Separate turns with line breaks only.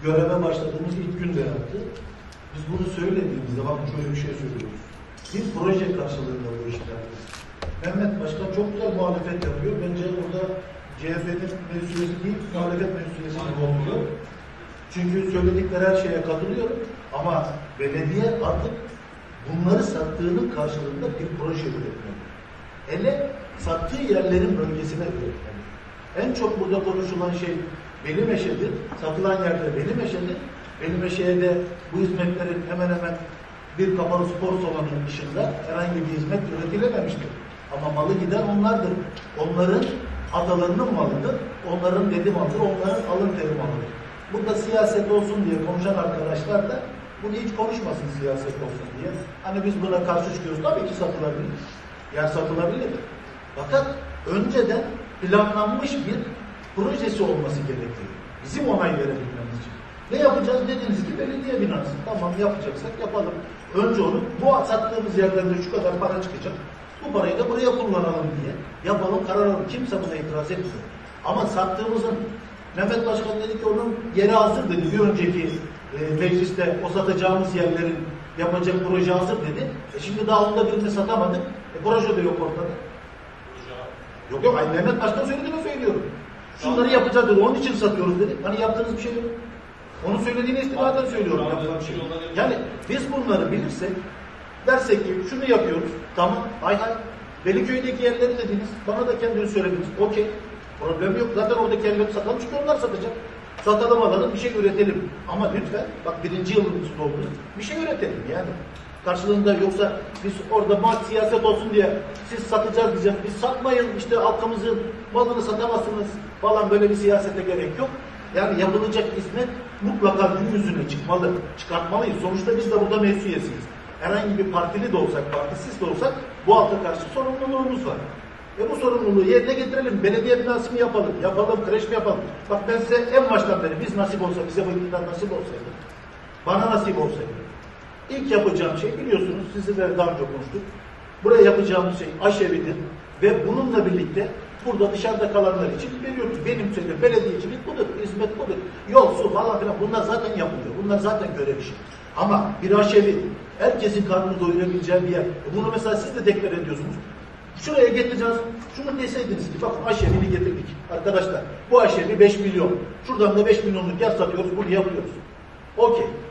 göreve başladığımız ilk gün de yaptı. Biz bunu söylediğimizde bakın şöyle bir şey söylüyoruz. Bir proje karşılığında bu işler. Mehmet Başkan çok güzel muhalefet yapıyor. Bence burada CHP'nin mevzulesi değil, muhalefet mevzulesi oluyor. Çünkü söyledikleri her şeye katılıyorum. Ama belediye artık bunları sattığının karşılığında bir proje üretmeli. Hele sattığı yerlerin bölgesine üretmeli. En çok burada konuşulan şey Belimeşe'dir. Satılan yerde Belimeşe'dir. Belimeşe'ye de bu hizmetlerin hemen hemen bir kapalı spor salonu dışında herhangi bir hizmet üretilememiştir. Ama malı giden onlardır. Onların atalarının malıdır. Onların dedi malıdır. Onların alın teri malıdır. Burada siyaset olsun diye konuşan arkadaşlar da bunu hiç konuşmasın siyaset olsun diye. Hani biz buna karşı çıkıyoruz. Tabii ki satılabilir. Yer satılabilir. Fakat önceden planlanmış bir projesi olması gerekiyor. Bizim onay verebilmemiz için. Ne yapacağız dediniz ki belediye binası. Tamam yapacaksak yapalım. Önce onu bu sattığımız yerlerde şu kadar para çıkacak. Bu parayı da buraya kullanalım diye yapalım, karar alalım. Kimse buna itiraz etmiyor. Ama sattığımızın Mehmet Başkan dedi ki onun yeri hazır dedi. Bir önceki mecliste o satacağımız yerlerin yapacak proje hazır dedi. Şimdi daha onda birini satamadık. Proje de yok ortada. Yok yok. Ay, Mehmet Başkan söylediğini söylüyorum. Şunları yapacağız dedi. Onun için satıyoruz dedi. Hani yaptığınız bir şey yok. Onun söylediğini istinaden söylüyorum. Şey. Yani biz bunları bilirsek dersek ki şunu yapıyoruz. Tamam. Hay hay. Veliköy'deki yerleri dediniz. Bana da kendiniz söylediniz. Okey. Problem yok. Zaten oradaki yerleri satalım çünkü onlar satacak. Satalım alalım. Bir şey üretelim. Ama lütfen bak 1. yılımız oldu. Bir şey üretelim yani. Karşılığında yoksa biz orada siyaset olsun diye siz satacağız diyeceğiz. Biz satmayın işte halkımızın malını satamazsınız falan böyle bir siyasete gerek yok. Yani yapılacak hizmet mutlaka gün yüzüne çıkmalı. Çıkartmalıyız. Sonuçta biz de burada meclis üyesiyiz. Herhangi bir partili de olsak, partisiz de olsak bu halka karşı sorumluluğumuz var. Bu sorumluluğu yerine getirelim. Belediye binası mı yapalım? Yapalım, kreş mi yapalım? Bak ben size en baştan beri biz nasip olsa, bize bu iktidar nasip olsaydı, bana nasip olsaydı, İlk yapacağım şey biliyorsunuz, sizinle daha önce konuştuk. Buraya yapacağımız şey aşevidir ve bununla birlikte burada dışarıda kalanlar için veriyoruz. Benim söylediğim belediyecilik budur, hizmet budur. Yol, su falan filan bunlar zaten yapılıyor. Bunlar zaten görev işi. Ama bir aşevi, herkesin karnını doyurabileceği bir yer. Bunu mesela siz de deklar ediyorsunuz. Şuraya getireceğiz. Şunu deseydiniz ki bakın aşevini getirdik. Arkadaşlar bu aşevi 5 milyon. Şuradan da 5 milyonluk yer satıyoruz, bunu yapıyoruz. Okey.